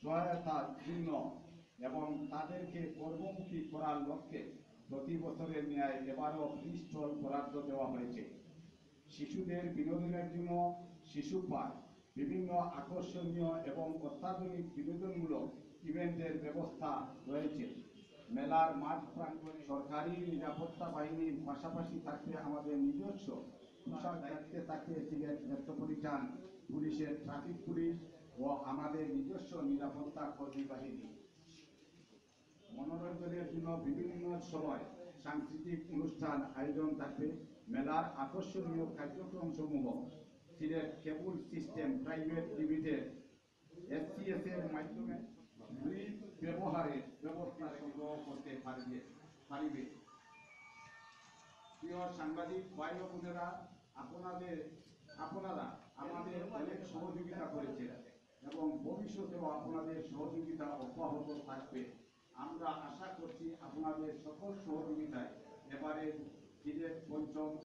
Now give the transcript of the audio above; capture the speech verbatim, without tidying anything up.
সহায়তার জন্য এবং তাদেরকে কর্মমুখী করার লক্ষ্যে প্রতি বছরের ন্যায় এবারও ফ্রি স্টল বরাদ্দ দেওয়া হয়েছে। শিশুদের বিনোদনের জন্য শিশু পার্ক, বিভিন্ন আকর্ষণীয় এবং অত্যাধুনিক বিনোদনমূলক ইভেন্টের ব্যবস্থা রয়েছে। মেলার মাঠ প্রাঙ্গণে সরকারি নিরাপত্তা বাহিনীর পাশাপাশি থাকবে আমাদের নিজস্ব পোশাক দায়িত্বে থাকবে সিলেট মেট্রোপলিটন পুলিশের ট্রাফিক পুলিশ ও আমাদের নিজস্ব নিরাপত্তা কর্মী বাহিনী। মনোরঞ্জনের জন্য বিভিন্ন সময় সাংস্কৃতিক অনুষ্ঠান আয়োজন থাকবে। মেলার আকর্ষণীয় কার্যক্রম সমূহ Sylhet cable system private limited SCS এর মাধ্যমে গ্রিন ব্যবহারের ব্যবস্থা সংগ্রহ করতে পারবে পারিবে। প্রিয় সাংবাদিক ভাই ও বোনেরা, আপনাদের আপনারা আমাদের অনেক সহযোগিতা করেছেন এবং ভবিষ্যতেও আপনাদের সহযোগিতা অব্যাহত থাকবে। আমরা আশা করছি আপনাদের সকল সহযোগিতায় এবারে সিলেট পঞ্চম